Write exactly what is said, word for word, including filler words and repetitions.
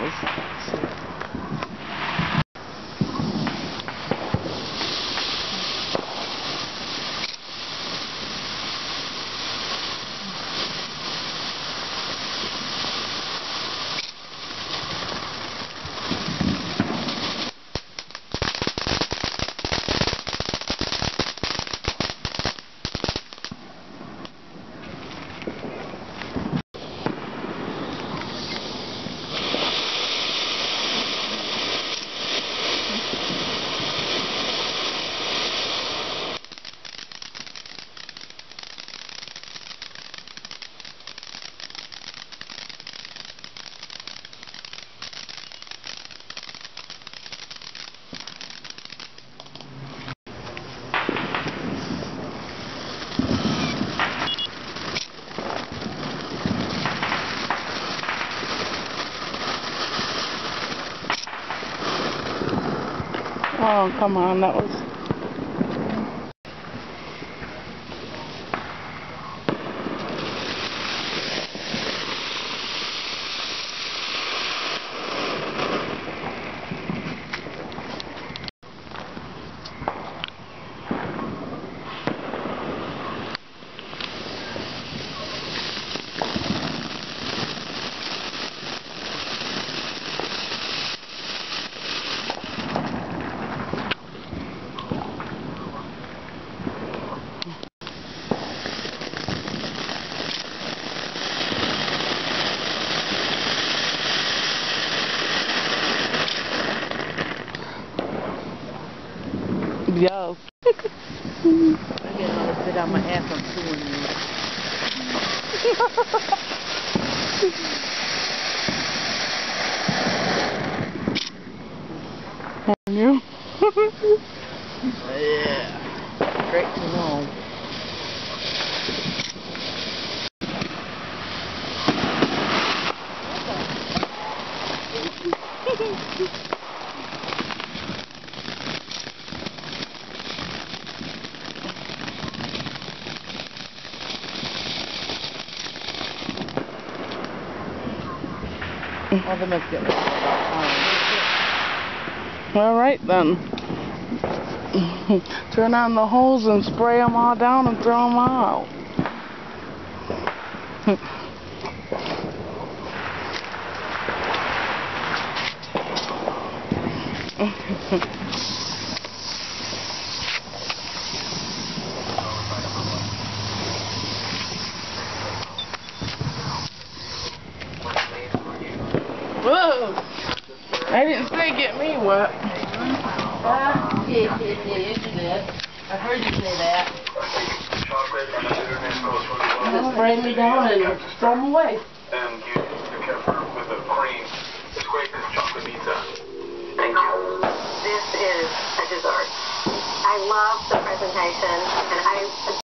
those. Oh, come on, that was... Yes. I get all the bit on my ass I'm chewing you. You? Yeah. Straight to home. Well, they must get me. All right then. Turn on the hose and spray them all down and throw them out. Whoa! I didn't say get me wet. Ah, yeah, yeah, yeah, you did. I heard you say that. Just spray me down and throw them away. And you together with the cream. It's great this chocolate pizza. Thank you. This is a dessert. I love the presentation, and I